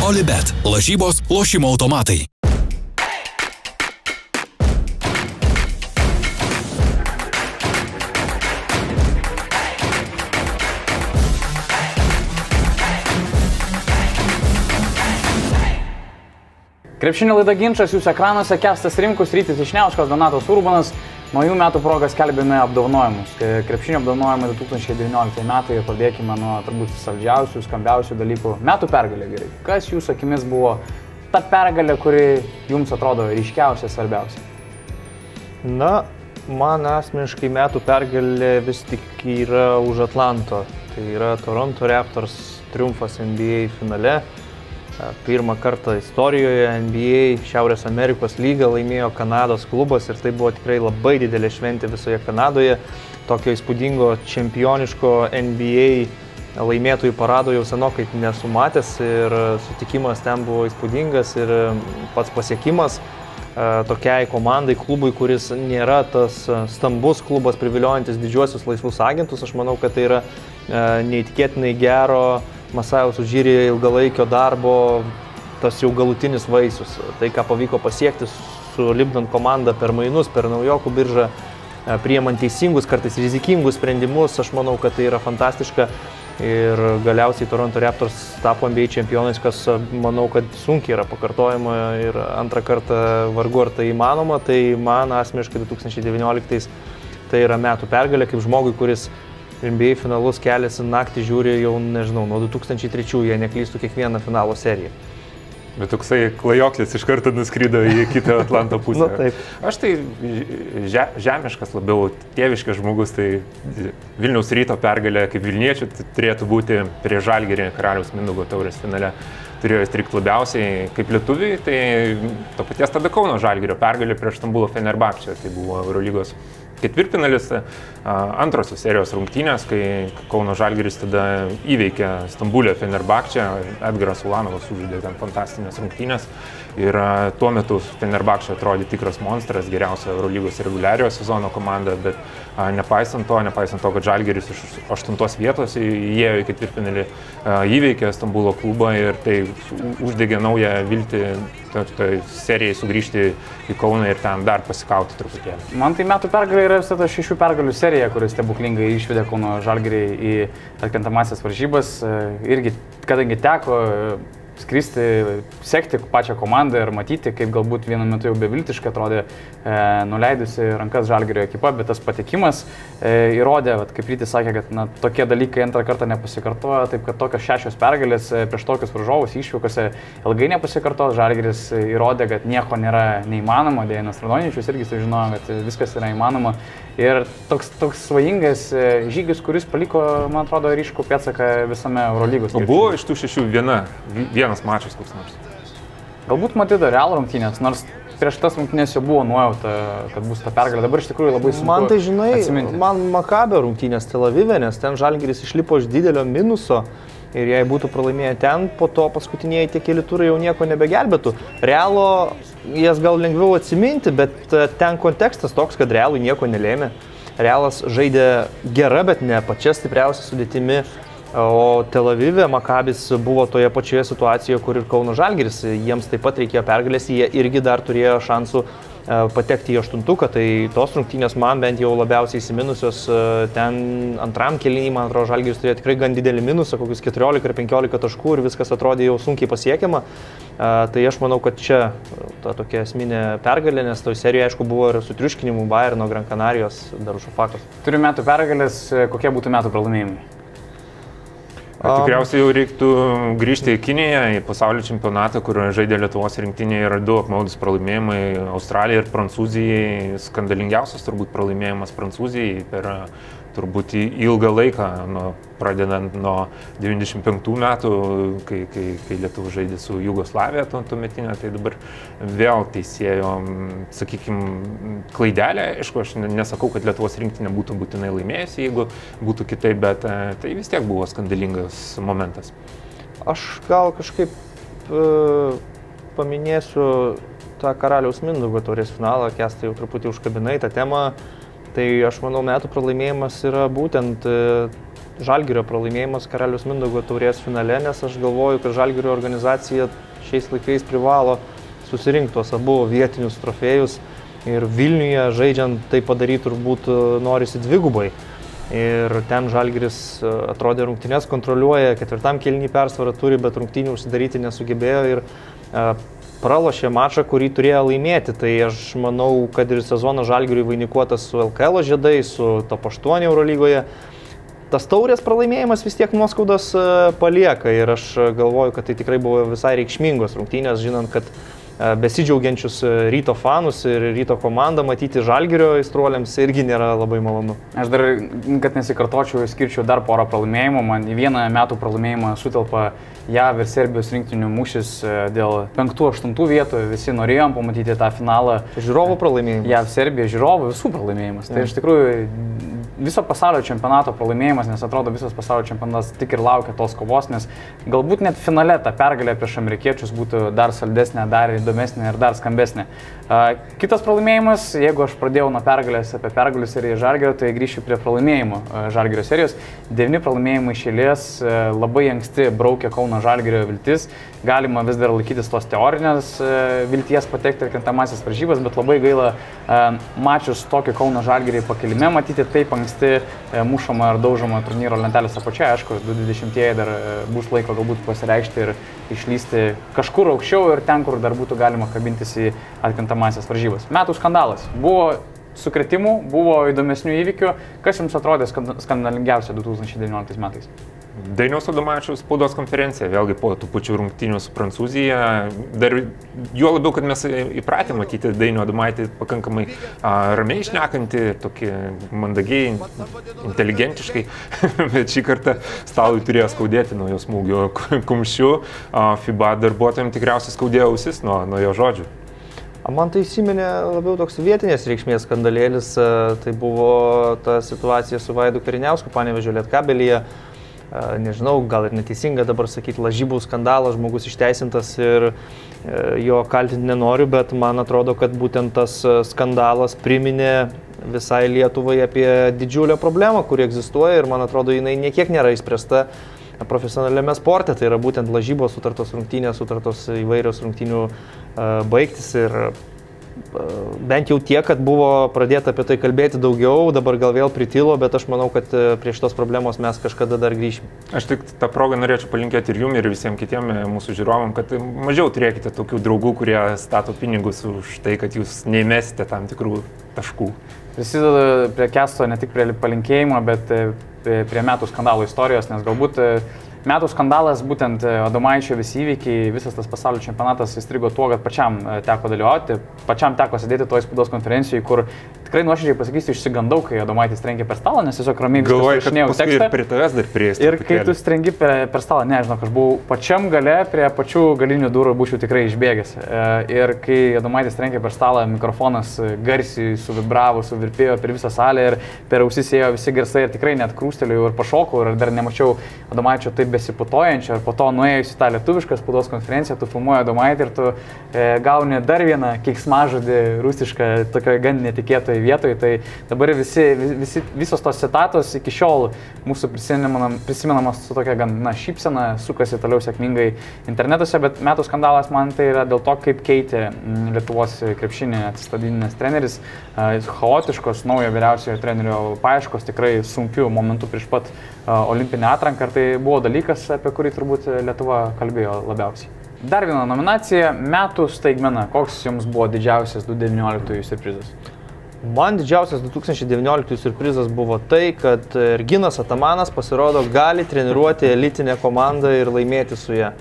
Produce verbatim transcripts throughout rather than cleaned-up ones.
Olibet. Lažybos, lošimo automatai. Krepšinio laida Ginčas, jūsų ekranuose Kęstas Rimkus, Rytis Vyšniauskas, Donatas Urbanas. Naujų metų progas skelbėme apdovanojimus. Krepšinio apdovanojimai du tūkstančiai devynioliktieji metai ir pradėkime nuo turbūt saldžiausių, skambiausių dalykų. Metų pergalė, gerai. Kas jūsų akimis buvo ta pergalė, kuri jums atrodo ryškiausia, svarbiausia? Na, man asmeniškai metų pergalė vis tik yra už Atlanto. Tai yra Toronto Raptors triumfas N B A finale. Pirmą kartą istorijoje N B A Šiaurės Amerikos lygą laimėjo Kanados klubas ir tai buvo tikrai labai didelė šventė visoje Kanadoje. Tokio įspūdingo čempioniško N B A laimėtojų parado jau senokai nesu matęs ir sutikimas ten buvo įspūdingas ir pats pasiekimas tokiai komandai, klubui, kuris nėra tas stambus klubas priviliojantis didžiuosius laisvus agentus. Aš manau, kad tai yra neįtikėtinai gero Masajaus Udžiri ilgalaikio darbo tas jau galutinis vaisius. Tai, ką pavyko pasiekti sulipdant komandą per mainus, per naujokų biržą, priimant teisingus, kartais rizikingus sprendimus, aš manau, kad tai yra fantastiška. Ir galiausiai Toronto Raptors tapo N B A čempionais, kas manau, kad sunkiai yra pakartojama ir antrą kartą vargu ar tai įmanoma. Tai man asmeniškai du tūkstančiai devynioliktais tai yra metų pergalė, kaip žmogui, kuris N B A finalus keliasi naktį žiūri jau, nežinau, nuo du tūkstančiai trečiųjų, jei neklystų, kiekvieną finalo seriją. Bet toksai klajoklis iš karto nuskrido į kitą Atlanto pusę. Nu, taip. Aš tai že, žemiškas labiau, tėviškas žmogus, tai Vilniaus Ryto pergalė kaip Vilniečių turėtų būti prie Žalgirį Karaliaus Mindaugo taurės finale. Turėjo įstrikti labiausiai kaip lietuviai, tai to paties tada Kauno Žalgirio pergalė prieš Stambulo Fenerbahčę. Tai buvo Eurolygos ketvirtfinalis, antrosios serijos rungtynės, kai Kauno Žalgiris tada įveikė Stambulę Fenerbahčę, Edgaras Ulanovas sužaidė ten fantastinės rungtynės ir tuo metu Fenerbahčė atrodė tikras monstras, geriausia Eurolygos reguliariojo sezono komanda, bet nepaisant to, nepaisant to, kad Žalgiris iš aštuntos vietos įėjo į ketvirtfinalį, įveikė Stambulo klubą ir tai uždegė naują viltį tai serijai sugrįžti į Kauną ir ten dar pasikauti truputėlį. Man tai metų pergalė yra visą tą šešių pergalių serija, kuris stebuklingai išvedė Kauno Žalgirį į atkrintamąsias varžybas. Irgi, kadangi teko skristi, sekti pačią komandą ir matyti, kaip galbūt vienu metu jau beviltiškai atrodė e, nuleidusi rankas Žalgirio ekipa, bet tas patekimas e, įrodė, vat, kaip Rytis sakė, kad na, tokie dalykai antrą kartą nepasikartoja, taip kad tokios šešios pergalės e, prieš tokius varžovus išvykose ilgai nepasikartos. Žalgiris įrodė, kad nieko nėra neįmanoma, Dejanas Radonyčius irgi sužinojo, kad viskas yra įmanoma. Ir toks, toks svajingas žygis, kuris paliko, man atrodo, ryškų pėdsaką visame Eurolygos. O buvo iš tų šešių viena, vienas mačas koks nors? Galbūt matyti Real rungtynės, nors prieš tas rungtynės jau buvo nuojauta, kad bus ta pergalė. Dabar iš tikrųjų labai sunku man tai, žinai, atsiminti. Man Makabio rungtynės Tel Avive, nes ten Žalgiris išlipo iš didelio minuso. Ir jei būtų pralaimėję ten, po to paskutiniai tie keli turai jau nieko nebegelbėtų. Realo jas gal lengviau atsiminti, bet ten kontekstas toks, kad Realui nieko nelėmė. Realas žaidė gera, bet ne pačia stipriausia sudėtimi. O Tel Avive Makabis buvo toje pačioje situacijoje, kur ir Kauno Žalgiris. Jiems taip pat reikėjo pergalės, jie irgi dar turėjo šansų patekti į aštuntuką, tai tos rungtynės man bent jau labiausiai įsiminusios. Ten antram kėlinį, man atrodo, Žalgiris turėjo tikrai gan didelį minusą, kokius keturiolika ar penkiolika taškų ir viskas atrodė jau sunkiai pasiekiama. Tai aš manau, kad čia ta tokia esminė pergalė, nes toj serijoje, aišku, buvo ir sutriuškinimų Bayerno, Gran Canarijos, Darušafakos. Turiu metų pergalės, kokie būtų metų pralaimėjimai? Tikriausiai jau reiktų grįžti į Kiniją, į pasaulio čempionatą, kur žaidė Lietuvos rinktinė, yra du apmaudūs pralaimėjimai Australijai ir Prancūzijai. Skandalingiausias turbūt pralaimėjimas Prancūzijai per turbūt ilgą laiką, nuo, pradedant nuo devyniasdešimt penktų metų, kai, kai, kai Lietuva žaidė su Jugoslavija tuometinė, tai dabar vėl teisėjo, sakykime, klaidelė. Aišku, aš nesakau, kad Lietuvos rinktinė būtų būtinai laimėjusi, jeigu būtų kitaip, bet tai vis tiek buvo skandalingas momentas. Aš gal kažkaip e, paminėsiu tą Karaliaus Mindaugo taurės finalą, Kęstai jau truputį užkabinai tą temą. Tai aš manau, metų pralaimėjimas yra būtent Žalgirio pralaimėjimas Karaliaus Mindaugo taurės finale, nes aš galvoju, kad Žalgirio organizacija šiais laikais privalo susirinkti tuos abu vietinius trofėjus ir Vilniuje žaidžiant tai padaryti turbūt norisi dvigubai. Ir ten Žalgiris atrodė rungtynes kontroliuoja, ketvirtam kėlinį persvarą turi, bet rungtynių užsidaryti nesugebėjo ir pralošė mačą, kurį turėjo laimėti. Tai aš manau, kad ir sezono Žalgiriui vainikuotas su L K L žiedais, su top aštuoni Eurolygoje. Tas taurės pralaimėjimas vis tiek nuoskaudas palieka ir aš galvoju, kad tai tikrai buvo visai reikšmingos rungtynės, žinant, kad besidžiaugiančius Ryto fanus ir Ryto komandą matyti Žalgirio aistruoliams irgi nėra labai malonu. Aš dar, kad nesikartočiau, skirčiau dar porą pralaimėjimų. Man į vieną metų pralaimėjimą sutelpa J A V ir Serbijos rinktinių mūšis dėl penktų aštuntų vietų. Visi norėjom pamatyti tą finalą. Žiūrovų pralaimėjimas. J A V, Serbija, žiūrovų, visų pralaimėjimas. Tai iš tikrųjų viso pasaulio čempionato pralaimėjimas, nes atrodo visas pasaulio čempionatas tik ir laukia tos kovos, nes galbūt net finale ta pergalė prieš amerikiečius būtų dar saldesnė, dar įdomesnė ir dar skambesnė. Kitas pralaimėjimas, jeigu aš pradėjau nuo pergalės apie pergalių seriją Žalgirio, tai grįšiu prie pralaimėjimų Žalgirio serijos. Devyni pralaimėjimai iš eilės, labai anksti braukė Kauno Žalgirio viltis. Galima vis dar laikytis tos teorinės vilties patekti ir kintamasis varžybas, bet labai gaila mačius tokį Kauno Žalgirį pakilime matyti taip anksti mušama ar daužoma turnyro lentelės apačioje. Aišku, du dvidešimtieji dar bus laiko galbūt pasireikšti ir išlysti kažkur aukščiau ir ten, kur dar būtų galima kabintis į atkrintamąsias varžybas. Metų skandalas. Buvo sukrėtimų, buvo įdomesnių įvykių. Kas jums atrodė skandalingiausia du tūkstančiai devynioliktais metais? Dainiaus Adomaičio spaudos konferencija, vėlgi po tų pačių rungtynių su Prancūzija. Dar juo labiau, kad mes įpratę matyti Dainių Adomaitį pakankamai a, ramiai šnekantį, tokį mandagiai, inteligentiškai, bet šį kartą stalui turėjo skaudėti nuo jo smūgio kumščių. A, FIBA darbuotojams tikriausiai skaudėjo ausis nuo, nuo jo žodžių. Man tai įsiminė labiau toks vietinės reikšmės skandalėlis. Tai buvo ta situacija su Vaidu Kariniausku Panevėžio Lietkabelyje. Nežinau, gal ir neteisinga dabar sakyti lažybų skandalas, žmogus išteisintas ir jo kaltinti nenoriu, bet man atrodo, kad būtent tas skandalas priminė visai Lietuvai apie didžiulę problemą, kuri egzistuoja ir man atrodo, jinai niekiek nėra išspręsta profesionaliame sporte. Tai yra būtent lažybos, sutartos rungtynės, sutartos įvairios rungtynių baigtis ir bent jau tiek, kad buvo pradėta apie tai kalbėti daugiau, dabar gal vėl pritilo, bet aš manau, kad prie šitos problemos mes kažkada dar grįšim. Aš tik tą progą norėčiau palinkėti ir jum, ir visiems kitiem mūsų žiūrovam, kad mažiau turėkite tokių draugų, kurie stato pinigus už tai, kad jūs neįmesite tam tikrų taškų. Prisideda prie kesto ne tik prie palinkėjimo, bet prie metų skandalo istorijos, nes galbūt metų skandalas, būtent Adomaičio visi įvykiai, visas tas pasaulio čempionatas įstrigo tuo, kad pačiam teko dalyvauti, pačiam teko sėdėti toj spaudos konferencijoje, kur tikrai nuoširdžiai pasakysiu, išsigandau, kai Adomaitis trenkė per stalą, nes tiesiog ramiai viskas rašinėjau tekstą. Ir prie tavęs dar prieis. Ir kai tu strengi per, per stalą, nežinau, aš buvau pačiam gale, prie pačių galinių durų būčiau tikrai išbėgęs. Ir kai Adomaitis trenkė per stalą, mikrofonas garsiai suvibravo, suvirpėjo per visą salę ir per ausis ėjo visi garsai ir tikrai net krūstelėjau ir pašokau ir dar nemačiau Adomaičio taip besiputojančio ir po to nuėjus į tą lietuvišką spaudos konferenciją, tu filmuoji Adomaitį ir tu e, gauni dar vieną keiksmažodį rusišką, tokioje gan netikėtoje vietoje. Tai dabar visi, visi, visos tos citatos iki šiol mūsų prisimenamos su tokia gan na, šypsena, sukasi toliau sėkmingai internetuose, bet metų skandalas man tai yra dėl to, kaip keitė Lietuvos krepšinį atsistatydinęs treneris, chaotiškos naujo vyriausiojo trenerio paieškos, tikrai sunkių momentų prieš pat olimpinę atranką, ir tai buvo dalykas, apie kurį turbūt Lietuva kalbėjo labiausiai. Dar viena nominacija – metų staigmena. Koks jums buvo didžiausias du tūkstančiai devynioliktųjų siurprizas? Man didžiausias du tūkstančiai devynioliktųjų siurprizas buvo tai, kad Erginas Atamanas pasirodo gali treniruoti elitinę komandą ir laimėti su ją.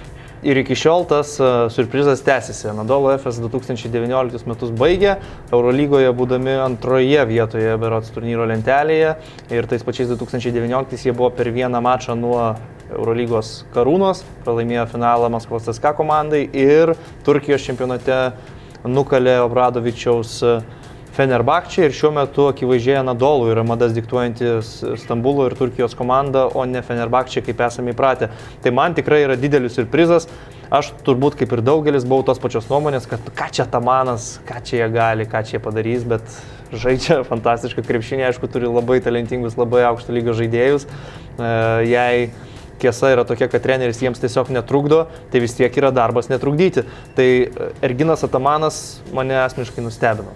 Ir iki šiol tas uh, surprizas tęsiasi. Anadolu Efes du tūkstančiai devynioliktus metus baigė, Eurolygoje būdami antroje vietoje berods turnyro lentelėje ir tais pačiais du tūkstančiai devynioliktais jie buvo per vieną mačą nuo Eurolygos Karūnos, pralaimėjo finalą Maskvos C S K A komandai ir Turkijos čempionate nukalė Obradovičiaus Fenerbahče ir šiuo metu akivaizdžiai Anadolu yra madas diktuojantis Stambulo ir Turkijos komanda, o ne Fenerbahče, kaip esame įpratę. Tai man tikrai yra didelis siurprizas. Aš turbūt kaip ir daugelis buvau tos pačios nuomonės, kad ką čia Atamanas, ką čia jie gali, ką čia jie padarys, bet žaidžia fantastišką krepšinį, aišku, turi labai talentingus, labai aukšto lygio žaidėjus. Jei tiesa yra tokia, kad treneris jiems tiesiog netrukdo, tai vis tiek yra darbas netrukdyti. Tai Erginas Atamanas mane asmeniškai nustebino.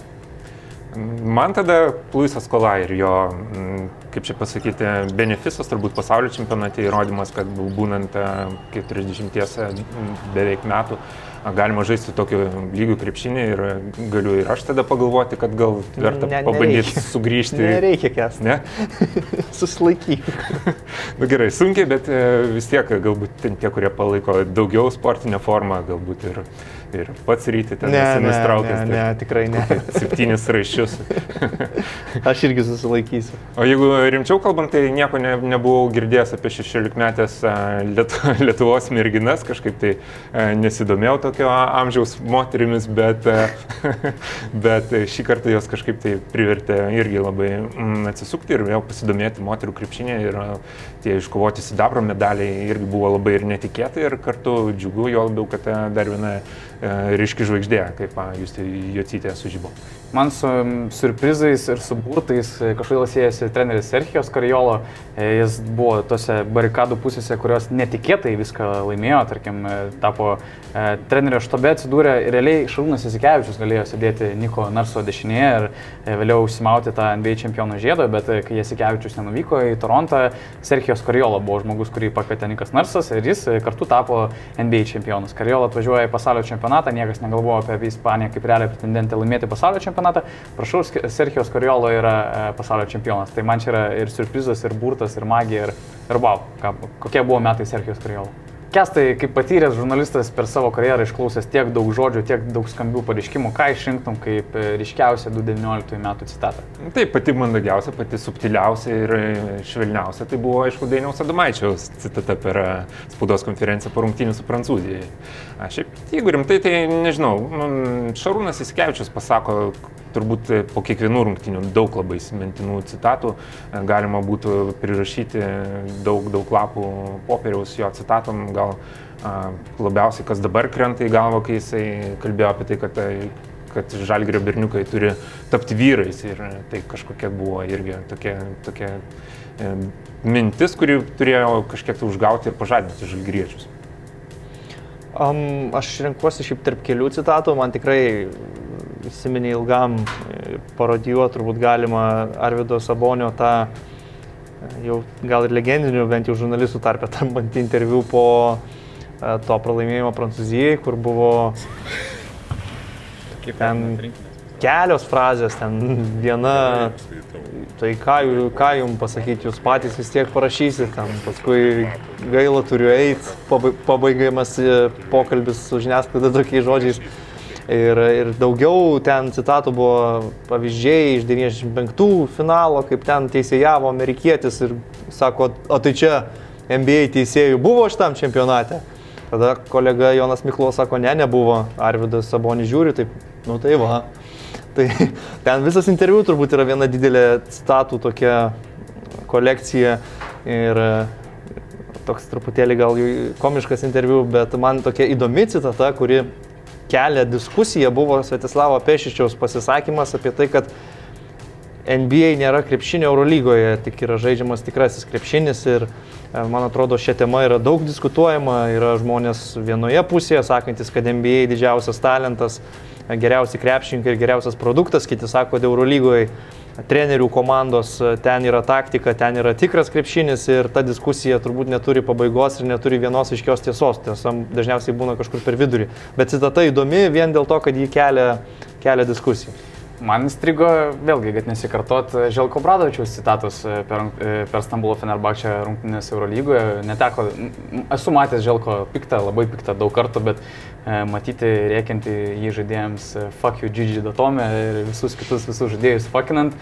Man tada Luisas Scola ir jo, kaip čia pasakyti, benefisas turbūt pasaulio čempionate įrodymas, kad būnant keturiasdešimties beveik metų galima žaisti tokio lygių krepšinį ir galiu ir aš tada pagalvoti, kad gal verta ne, pabandyti sugrįžti. Nereikia kęsti. Ne? Susilaikyk. Na gerai, sunkiai, bet vis tiek galbūt tie, kurie palaiko daugiau sportinę formą, galbūt ir, ir pats ryti ten nustraukęs. Ne, ne, ne, tikrai ne. Septynis raiščius. Aš irgi susilaikysiu. O jeigu rimčiau kalbant, tai nieko ne, nebuvau girdėjęs apie šešiolikmetės Lietuvos merginas, kažkaip tai nesidomėjau tokio amžiaus moterimis, bet, bet šį kartą jos kažkaip tai privertė irgi labai atsisukti ir vėl pasidomėti moterų krepšinė ir tie iškovoti sidabro medaliai irgi buvo labai ir netikėtai ir kartu džiugu, jo labiau, kad dar viena ryški žvaigždė, kaip Justė Jocytė sužibo. Man su surprizais ir su burtais kažkodėl siejasi treneris Serchijos Karjolo. Jis buvo tose barikadų pusėse, kurios netikėtai viską laimėjo. Tarkim, tapo e, trenerio štabe atsidūrė. Realiai Šarūnas Jasikevičius galėjo sėdėti Niko Narso dešinėje ir e, vėliau užsimauti tą N B A čempionų žiedą, bet e, kai Jasikevičius nenuvyko į Torontą, Serchijos Karjolo buvo žmogus, kurį pakvietė Nikas Narsas ir jis e, kartu tapo N B A čempionus. Karjola atvažiuoja į pasaulio čempionatą, niekas negalvojo apie Ispaniją kaip realią pretendentę laimėti pasaulio čempionatą. Prašau, Serchijos Karjolo yra pasaulio čempionas. Tai man čia yra ir surprizas, ir burtas, ir magija, ir, ir wow, ką, kokie buvo metai Serchijos Karjolo. Kestai, kaip patyręs žurnalistas per savo karjerą išklausęs tiek daug žodžių, tiek daug skambių pareiškimų, ką išrinktum kaip ryškiausią du tūkstančiai devynioliktųjų metų citatą? Taip, pati mandagiausia, pati subtiliausia ir švelniausia, tai buvo, aišku, Dainiaus Adomaičio citata per spaudos konferenciją po rungtynių su Prancūzijai. Šiaip, jeigu rimtai, tai nežinau, Šarūnas Jasikevičius pasako turbūt po kiekvienų rungtynių daug labai įsimintinų citatų, galima būtų prirašyti daug, daug lapų popieriaus jo citatom, gal a, labiausiai kas dabar krenta į galvą, kai jisai kalbėjo apie tai, kad, kad Žalgirio berniukai turi tapti vyrais ir tai kažkokia buvo irgi tokia, tokia e, mintis, kuri turėjo kažkiek užgauti ir pažadinti žalgiriečius. Um, aš renkuosi šiaip tarp kelių citatų, man tikrai įsiminė ilgam parodijuoti, turbūt galima Arvydo Sabonio tą jau gal ir legendinių, bent jau žurnalistų tarpe tampantį interviu po to pralaimėjimo Prancūzijai, kur buvo ten kelios frazės, ten viena, tai ką, ką jums pasakyti, jūs patys vis tiek parašysit, ten paskui gaila turiu eiti, pabaigiamas pokalbis su žiniasklaida tokiais žodžiais. Ir, ir daugiau ten citatų buvo pavyzdžiai iš devyniasdešimt penktų finalo, kaip ten teisėjavo amerikietis ir sako, o tai čia N B A teisėjų buvo šitam čempionate? Tada kolega Jonas Miklos sako, ne, nebuvo. Arvydas Sabonis žiūri, taip, nu tai va. Tai ten visas interviu turbūt yra viena didelė citatų tokia kolekcija ir toks truputėlį gal komiškas interviu, bet man tokia įdomi citata, kuri kelia diskusiją, buvo Svetislavo Pešičiaus pasisakymas apie tai, kad N B A nėra krepšinio Eurolygoje, tik yra žaidžiamas tikrasis krepšinis ir man atrodo šią temą yra daug diskutuojama, yra žmonės vienoje pusėje sakantis, kad N B A didžiausias talentas, geriausi krepšininkai ir geriausias produktas, kiti sako, kad Eurolygoje trenerių komandos, ten yra taktika, ten yra tikras krepšinis ir ta diskusija turbūt neturi pabaigos ir neturi vienos aiškios tiesos, tiesa dažniausiai būna kažkur per vidurį. Bet citata įdomi vien dėl to, kad jį kelia, kelia diskusiją. Man įstrigo, vėlgi, kad nesikartot, Željko Obradovičiaus citatos per, per Stambulo Fenerbahčę rungtynės Eurolygoje. Neteko, esu matęs Željko piktą, labai piktą daug kartų, bet e, matyti rėkiantį jį žaidėjams fuck you Gigi Datome ir visus kitus visus žaidėjus fuckinant.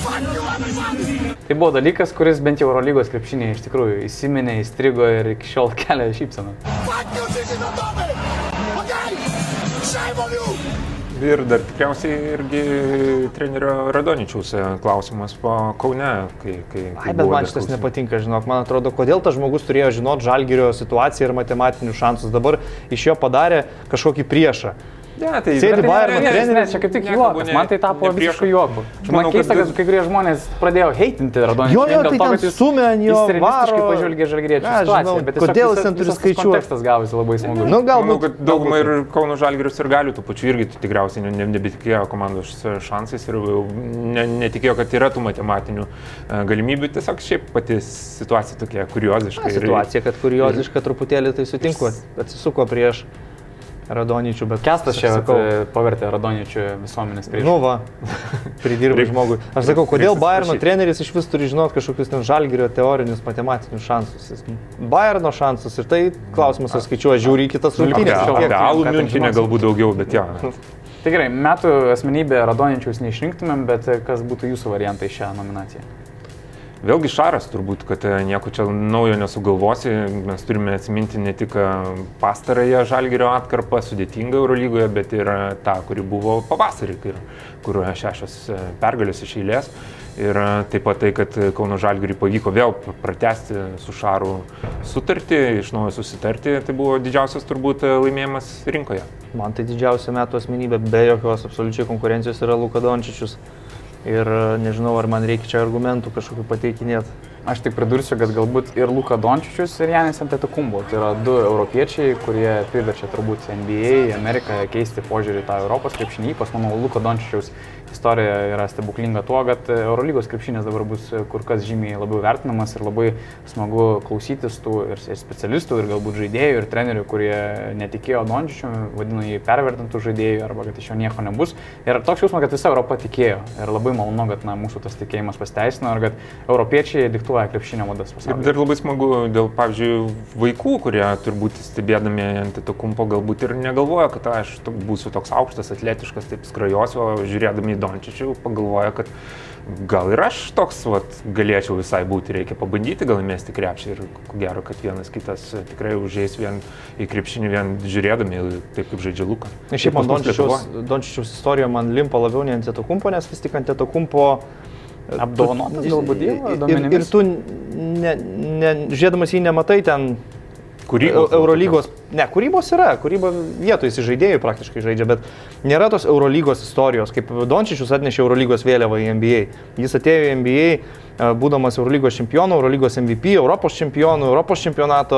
Tai buvo dalykas, kuris bent jau Eurolygos krepšinėje iš tikrųjų įsiminė, įstrigo ir iki šiol kelia šypseną. Fuck you Gigi Datome! Okay? Shame on you! Ir dar tikriausiai irgi trenerio Radoničiaus klausimas po Kaune, kai, kai, kai Ai, bet man šitas nepatinka, žinok, man atrodo, kodėl tas žmogus turėjo žinot Žalgirio situaciją ir matematinius šansus, dabar iš jo padarė kažkokį priešą. Ne, tai Sėdi Bayerno Ne, treneris. ne, čia kaip tik juokas, man tai tapo visiškai juoku. Man keista, kad kai kurie žmonės pradėjo heitinti Radonį. Jo, jo, tai ten sumė ant jo varo. Pažvelgė Žalgiriečių situaciją, bet kodėl jis ten turi skaičiuoti? Kontekstas gavosi labai smagus. Nu, Manau, kad daugumai ir Kauno Žalgiris ir galių tų pačių irgi tikriausiai ne, nebetikėjo komandos šansais ir ne, netikėjo, kad yra tų matematinių galimybių. Tiesiog šiaip pati situacija tokia kurioziška. Na, situacija, kad kurioziška truputėlį, tai sutinku, atsisuko prieš Radonyčių, bet Kestas čia pavertė Radonyčių visuomenės prieš. Nu va, pridirbai žmogui. Aš sakau, kodėl Bayerno treneris iš vis turi žinoti kažkokius ten Žalgirio teorinius matematinius šansus. Bayerno šansus ir tai klausimas, ar skaičiuoja, žiūri į kitas rungtynes. Apie Alų Miunchenę galbūt daugiau, bet jo. Tai gerai, metų asmenybė Radonyčiaus neišrinktumėm, bet kas būtų jūsų variantai šią nominaciją? Vėlgi Šaras turbūt, kad nieko čia naujo nesugalvosi, mes turime atsiminti ne tik pastarąją Žalgirio atkarpą sudėtingą Eurolygoje, bet ir tą, kuri buvo pavasarį, kur šešios pergalės iš eilės. Ir taip pat tai, kad Kauno Žalgiriui pavyko vėl pratęsti su Šaru sutartį, iš naujo susitarti, tai buvo didžiausias turbūt laimėjimas rinkoje. Man tai didžiausia metų asmenybė, be jokios absoliučiai konkurencijos yra Luka Dončičius. Ir nežinau, ar man reikia čia argumentų kažkokių pateikinėti. Aš tik pridursiu, kad galbūt ir Luka Dončičius ir Janis Antetokounmpo. Tai yra du europiečiai, kurie priverčia turbūt N B A, Ameriką keisti požiūrį į tą Europos krepšinį. Ypač, manau, Luka Dončičiaus istorija yra stebuklinga tuo, kad Eurolygos krepšinis dabar bus kur kas žymiai labiau vertinamas ir labai smagu klausytis tų ir specialistų, ir galbūt žaidėjų, ir trenerių, kurie netikėjo Dončičiumi, vadino jį pervertintų žaidėjų arba kad iš jo nieko nebus. Ir toks jausmas, kad visa Europa tikėjo. Ir labai malonu, kad na, mūsų tas tikėjimas pasiteisino ir kad europiečiai diktuoja krepšinio madas pasaulyje. Dar labai smagu dėl, pavyzdžiui, vaikų, kurie turbūt stebėdami Antetokounmpo galbūt ir negalvoja, kad aš būsiu toks aukštas, atletiškas, taip skrajosiu, o žiūrėdami į Dončičių pagalvoja, kad gal ir aš toks vat, galėčiau visai būti, reikia pabandyti, gal įmesti krepšį ir ko gero, kad vienas kitas tikrai užeis vien į krepšinį, vien žiūrėdami, taip kaip žaidžia Luka. Šiaip man Dončičiaus istorija man limpa labiau nei Antetokounmpo, nes vis tik Antetokounmpo apdovanotas galbūt Dievo Ir, duomenimis. ir tu, ne, ne, žiūrėdamas jį, nematai ten Kūrybos, Eurolygos, ne, kūrybos yra, kūryba vietoj jis žaidėjų praktiškai žaidžia, bet nėra tos Eurolygos istorijos, kaip Dončičius atnešė Eurolygos vėliavą į N B A. Jis atėjo į N B A, būdamas Eurolygos čempionu, Eurolygos M V P, Europos čempionu, Europos čempionato,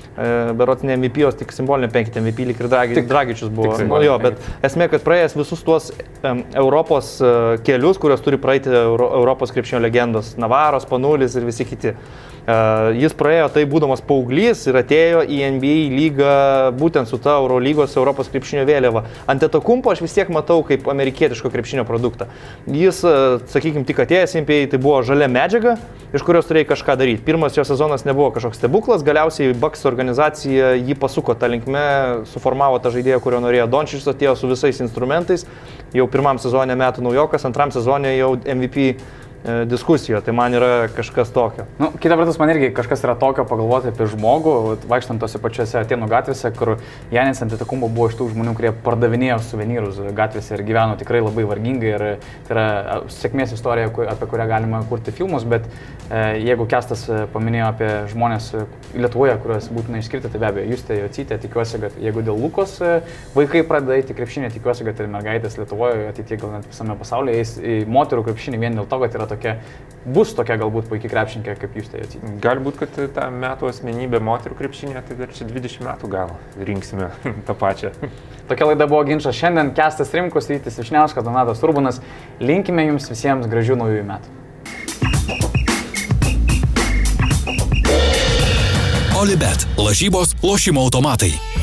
berots ne M V P, o tik simbolinė penkitė M V P, lyg ir Dragi, Dragičius buvo. Nu, jo, bet esmė, kad praėjęs visus tuos um, Europos uh, kelius, kurios turi praeiti Euro, Europos krepšinio legendos, Navaros, Panulis ir visi kiti. Uh, jis praėjo tai būdamas paauglys ir atėjo į N B A lygą būtent su ta Eurolygos Europos krepšinio vėliava. Antetokounmpo aš vis tiek matau kaip amerikietiško krepšinio produktą. Jis, uh, sakykime, tik atėjęs į N B A, tai buvo žalia medžiaga, iš kurios turėjo kažką daryti. Pirmas jo sezonas nebuvo kažkoks stebuklas, galiausiai Bucks organizacija jį pasuko tą linkme, suformavo tą žaidėją, kurio norėjo. Dončičius atėjo su visais instrumentais, jau pirmam sezone metų naujokas, antram sezone jau M V P diskusijoje, tai man yra kažkas tokio. Nu, kita vertus, man irgi kažkas yra tokio pagalvoti apie žmogų, vaikštant tose pačiose Atėnų gatvėse, kur Janis Antetokounmpo buvo iš tų žmonių, kurie pardavinėjo suvenyrus gatvėse ir gyveno tikrai labai vargingai ir tai yra sėkmės istorija, apie kurią galima kurti filmus, bet e, jeigu Kestas paminėjo apie žmonės Lietuvoje, kuriuos būtina išskirti, tai be abejo, Justė Jocytė, tikiuosi, kad jeigu dėl Lukos vaikai pradeda eiti krepšinį, tikiuosi, kad ir mergaitės Lietuvoje, ateityje gal net visame pasaulyje eis į moterų krepšinį vien dėl to, kad yra tokia, bus tokia galbūt puikiai krepšininkė kaip Justė Jocytė. Galbūt, kad tą metų asmenybę moterų krepšinė, tai dar čia dvidešimt metų gal rinksime tą pačią. Tokia laida buvo Ginčas. Šiandien Kestas Rimkus, Rytis Vyšniauskas, Donatas Urbonas. Linkime jums visiems gražių naujųjų metų. Olibet. Lažybos, lošimo automatai.